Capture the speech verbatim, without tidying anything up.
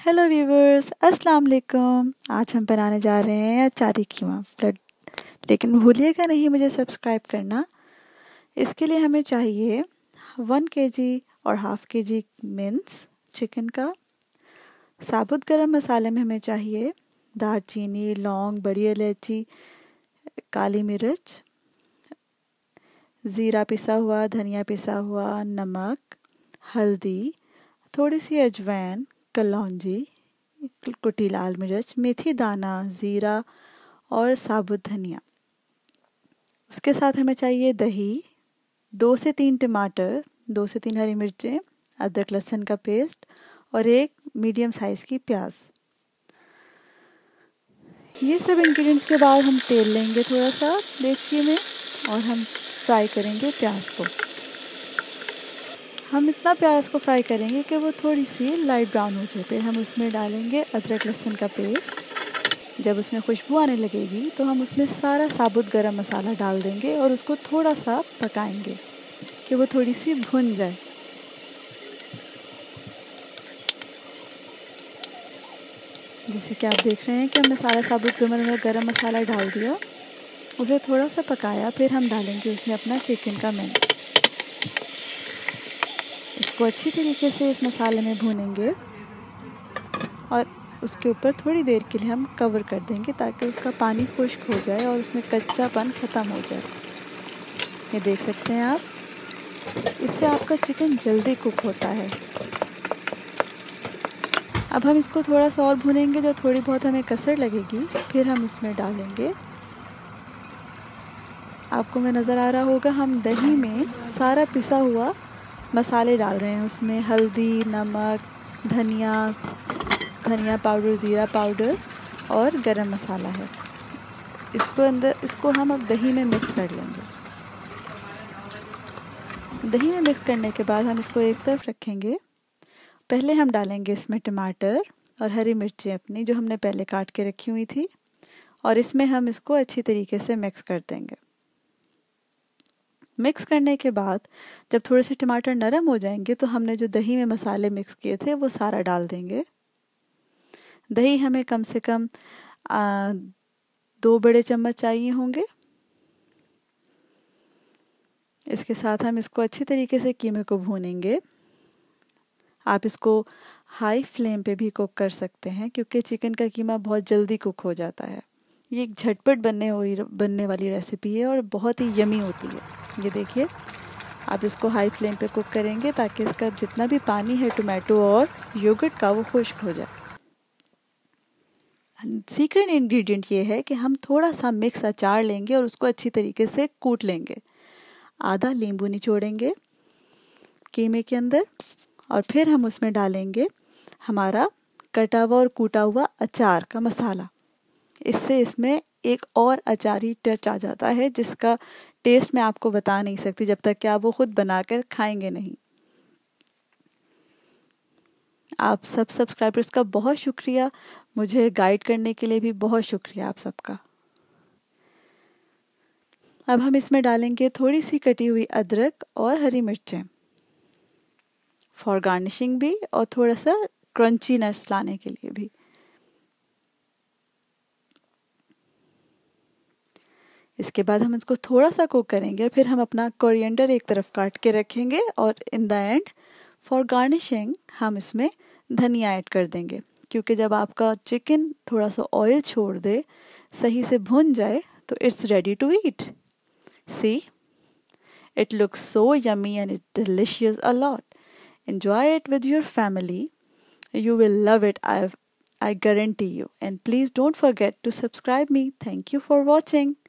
Hello viewers, अस्सलाम वालेकुम। आज हम बनाने जा रहे हैं अचारी कीमा ब्रेड, लेकिन भूलिएगा नहीं मुझे सब्सक्राइब करना। इसके लिए हमें चाहिए वन केजी और हाफ के जी मिन्स चिकन का। साबुत गरम मसाले में हमें चाहिए दालचीनी, लौंग, बड़ी इलायची, काली मिर्च, ज़ीरा पिसा हुआ, धनिया पिसा हुआ, नमक, हल्दी, थोड़ी सी अजवाइन, कलौंजी, कुटी लाल मिर्च, मेथी दाना, ज़ीरा और साबुत धनिया। उसके साथ हमें चाहिए दही, दो से तीन टमाटर, दो से तीन हरी मिर्चें, अदरक लहसुन का पेस्ट और एक मीडियम साइज़ की प्याज। ये सब इंग्रेडिएंट्स के बाद हम तेल लेंगे थोड़ा सा देचकी में और हम फ्राई करेंगे प्याज को। हम इतना प्याज को फ्राई करेंगे कि वो थोड़ी सी लाइट ब्राउन हो जाए। फिर हम उसमें डालेंगे अदरक लहसुन का पेस्ट। जब उसमें खुशबू आने लगेगी तो हम उसमें सारा साबुत गरम मसाला डाल देंगे और उसको थोड़ा सा पकाएंगे कि वो थोड़ी सी भुन जाए। जैसे कि आप देख रहे हैं कि हमने सारा साबुत गरम मसाला डाल दिया, उसे थोड़ा सा पकाया। फिर हम डालेंगे उसमें अपना चिकन का मिक्स। इसको अच्छी तरीके से इस मसाले में भूनेंगे और उसके ऊपर थोड़ी देर के लिए हम कवर कर देंगे ताकि उसका पानी खुश्क हो जाए और उसमें कच्चापन ख़त्म हो जाए। ये देख सकते हैं आप, इससे आपका चिकन जल्दी कुक होता है। अब हम इसको थोड़ा सा और भूनेंगे, जो थोड़ी बहुत हमें कसर लगेगी फिर हम उसमें डालेंगे। आपको मैं नज़र आ रहा होगा, हम दही में सारा पिसा हुआ मसाले डाल रहे हैं। उसमें हल्दी, नमक, धनिया धनिया पाउडर, ज़ीरा पाउडर और गरम मसाला है। इसको अंदर इसको हम अब दही में मिक्स कर लेंगे। दही में मिक्स करने के बाद हम इसको एक तरफ रखेंगे। पहले हम डालेंगे इसमें टमाटर और हरी मिर्चें अपनी जो हमने पहले काट के रखी हुई थी, और इसमें हम इसको अच्छी तरीके से मिक्स कर देंगे। मिक्स करने के बाद जब थोड़े से टमाटर नरम हो जाएंगे तो हमने जो दही में मसाले मिक्स किए थे वो सारा डाल देंगे। दही हमें कम से कम आ, दो बड़े चम्मच चाहिए होंगे। इसके साथ हम इसको अच्छी तरीके से कीमे को भूनेंगे। आप इसको हाई फ्लेम पे भी कुक कर सकते हैं क्योंकि चिकन का कीमा बहुत जल्दी कुक हो जाता है। ये एक झटपट बनने हुई बनने वाली रेसिपी है और बहुत ही यमी होती है। ये देखिए, आप इसको हाई फ्लेम पे कुक करेंगे ताकि इसका जितना भी पानी है टोमेटो और योगर्ट का वो खुश्क हो जाए। सीक्रेट इंग्रेडिएंट ये है कि हम थोड़ा सा मिक्स अचार लेंगे और उसको अच्छी तरीके से कूट लेंगे। आधा नींबू निचोड़ेंगे कीमे के अंदर और फिर हम उसमें डालेंगे हमारा कटा हुआ और कूटा हुआ अचार का मसाला। इससे इसमें एक और अचारी टच आ जाता है जिसका टेस्ट मैं आपको बता नहीं सकती जब तक कि आप वो खुद बनाकर खाएंगे नहीं। आप सब सब्सक्राइबर्स का बहुत शुक्रिया, मुझे गाइड करने के लिए भी बहुत शुक्रिया आप सबका। अब हम इसमें डालेंगे थोड़ी सी कटी हुई अदरक और हरी मिर्चें फॉर गार्निशिंग भी, और थोड़ा सा क्रंचीनेस लाने के लिए भी। इसके बाद हम इसको थोड़ा सा कुक करेंगे और फिर हम अपना कोरिएंडर एक तरफ काट के रखेंगे और in the end for garnishing हम इसमें धनिया ऐड कर देंगे, क्योंकि जब आपका चिकन थोड़ा सा ऑयल छोड़ दे, सही से भुन जाए, तो it's ready to eat. See, it looks so yummy and it delicious a lot. Enjoy it with your family, you will love it, I I guarantee you. And please don't forget to subscribe me. Thank you for watching.